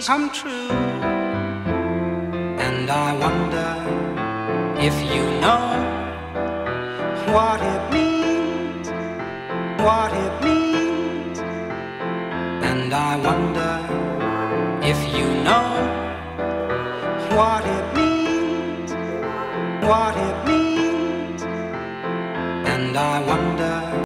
come true. And I wonder if you know what it means, what it means. And I wonder if you know what it means, what it means. And I wonder